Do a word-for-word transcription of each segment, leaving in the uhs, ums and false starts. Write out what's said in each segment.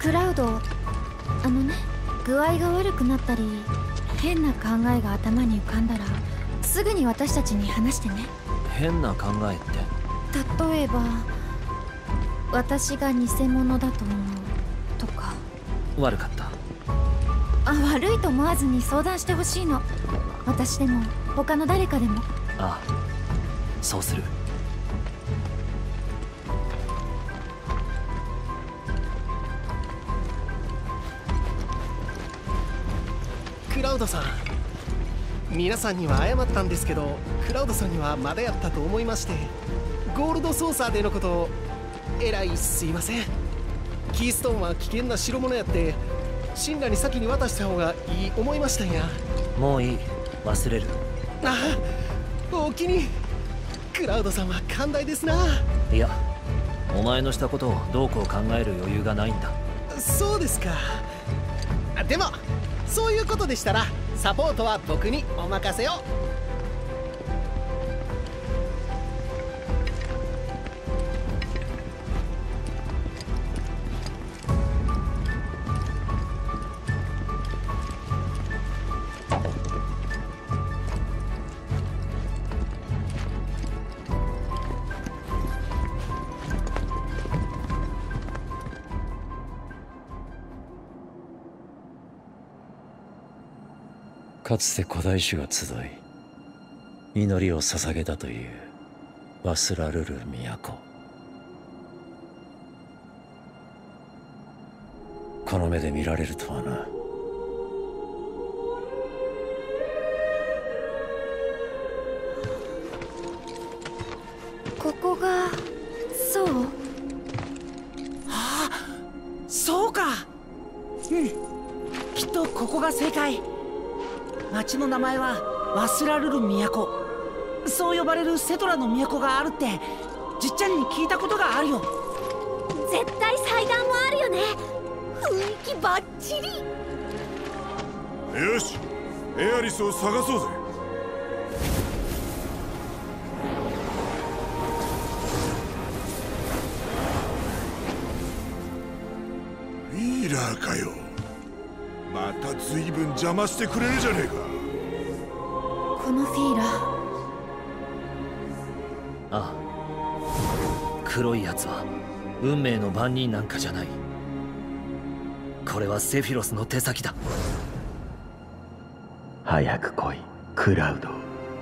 クラウド、あのね、具合が悪くなったり変な考えが頭に浮かんだらすぐに私たちに話してね。 変な考えって？ 例えば私が偽物だと思うとか。 悪かった。 あ、悪いと思わずに相談してほしいの。私でも他の誰かでも。 ああ、そうする。 クラウドさん、皆さんには謝ったんですけど、クラウドさんにはまだやったと思いまして、ゴールドソーサーでのことをえらいすいません。キーストーンは危険な代物やってシンラに先に渡した方がいい思いましたんや。 もういい、忘れる。 ああ、おおきに。クラウドさんは寛大ですな。 いや、お前のしたことをどうこう考える余裕がないんだ。 そうですか。でもそういうことでしたらサポートは僕にお任せを。 かつて古代種が集い祈りを捧げたというワスラルル都。この目で見られるとはな。 ここがそう？ ああ、そうか。うん、きっとここが正解。町の名前はワスラルル都。そう呼ばれるセトラの都があるってじっちゃんに聞いたことがあるよ。 絶対祭壇もあるよね。雰囲気バッチリ。 よし、エアリスを探そうぜ。ウィーラーかよ。また随分邪魔してくれるじゃねえか。 このフィーラー。 ああ、黒いやつは運命の番人なんかじゃない。これはセフィロスの手先だ。 早く来い、クラウド。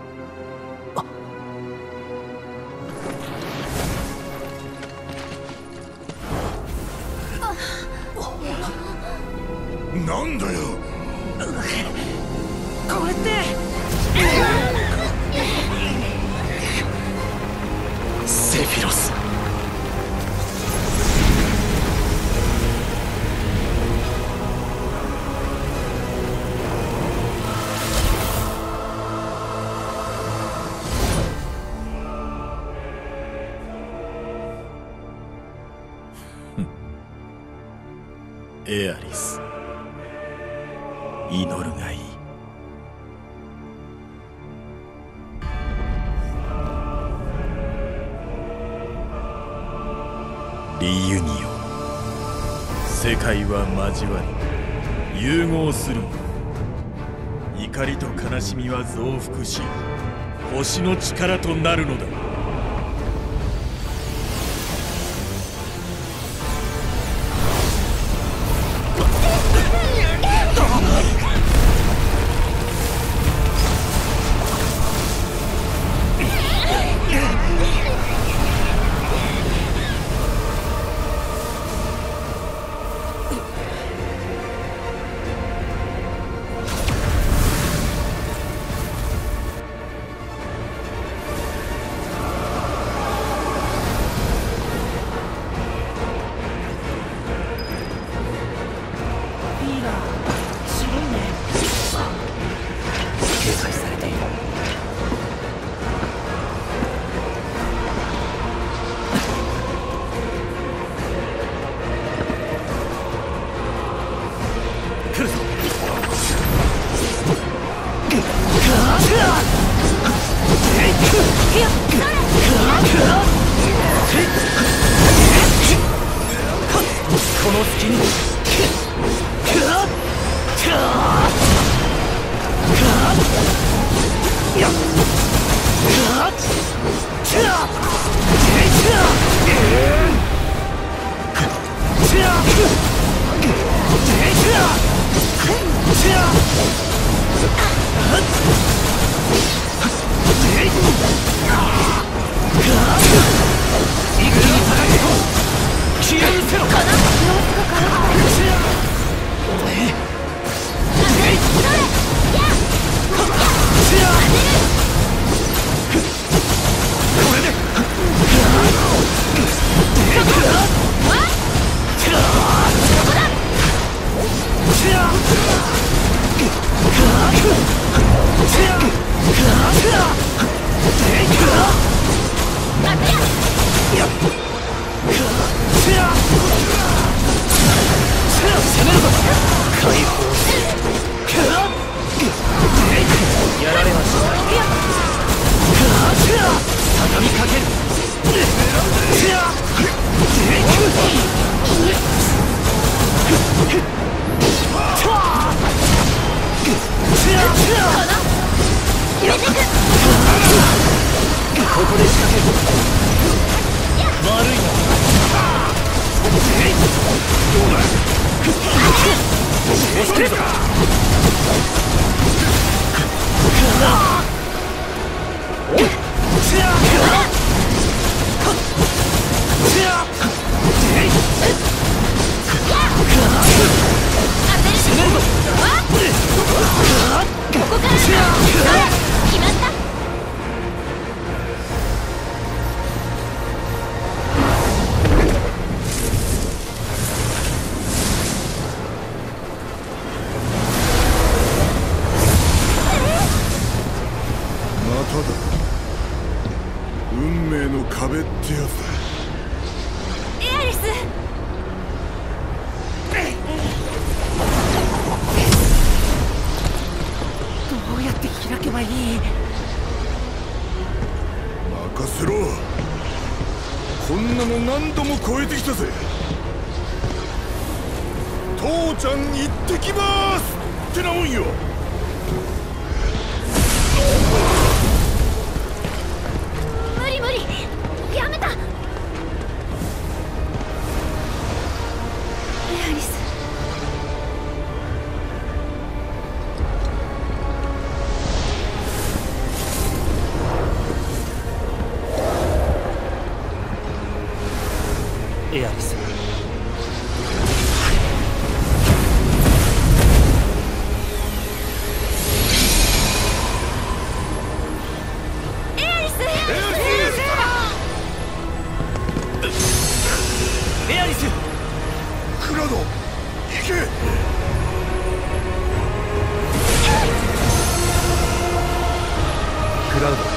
なんだよこれって。 セフィロス。 エアリス、祈るがいい。リユニオン、世界は交わり融合する。怒りと悲しみは増幅し星の力となるのだ。 この隙に押し切るぞ。 運命の壁ってやつだ。 エアリス、 どうやって開けばいい？ 任せろ。こんなの何度も超えてきたぜ。父ちゃん行ってきますってなもんよ。 無理無理、やめた。エアリス、 エアリス、 エアリス、 エアリス、 クラウド行け。 クラウド、